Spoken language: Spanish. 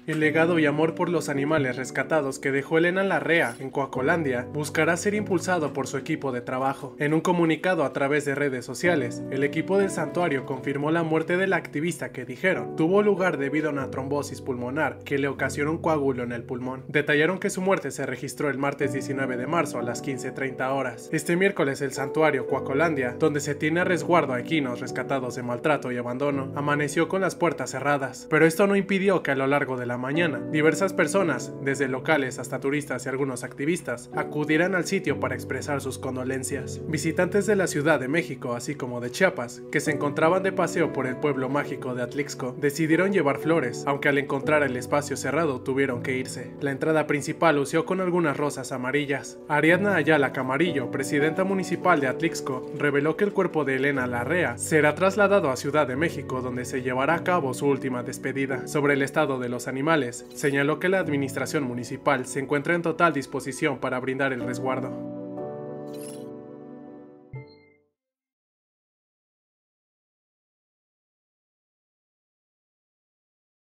El legado y amor por los animales rescatados que dejó Elena Larrea en Coacolandia buscará ser impulsado por su equipo de trabajo. En un comunicado a través de redes sociales, el equipo del santuario confirmó la muerte de la activista que dijeron tuvo lugar debido a una trombosis pulmonar que le ocasionó un coágulo en el pulmón. Detallaron que su muerte se registró el martes 19 de marzo a las 15:30 horas. Este miércoles el santuario Coacolandia, donde se tiene a resguardo a equinos rescatados de maltrato y abandono, amaneció con las puertas cerradas, pero esto no impidió que a lo largo de la mañana diversas personas, desde locales hasta turistas y algunos activistas, acudieran al sitio para expresar sus condolencias. Visitantes de la Ciudad de México, así como de Chiapas, que se encontraban de paseo por el pueblo mágico de Atlixco, decidieron llevar flores, aunque al encontrar el espacio cerrado tuvieron que irse. La entrada principal lució con algunas rosas amarillas. Ariadna Ayala Camarillo, presidenta municipal de Atlixco, reveló que el cuerpo de Elena Larrea será trasladado a Ciudad de México, donde se llevará a cabo su última despedida. Sobre el estado de los animales, señaló que la administración municipal se encuentra en total disposición para brindar el resguardo.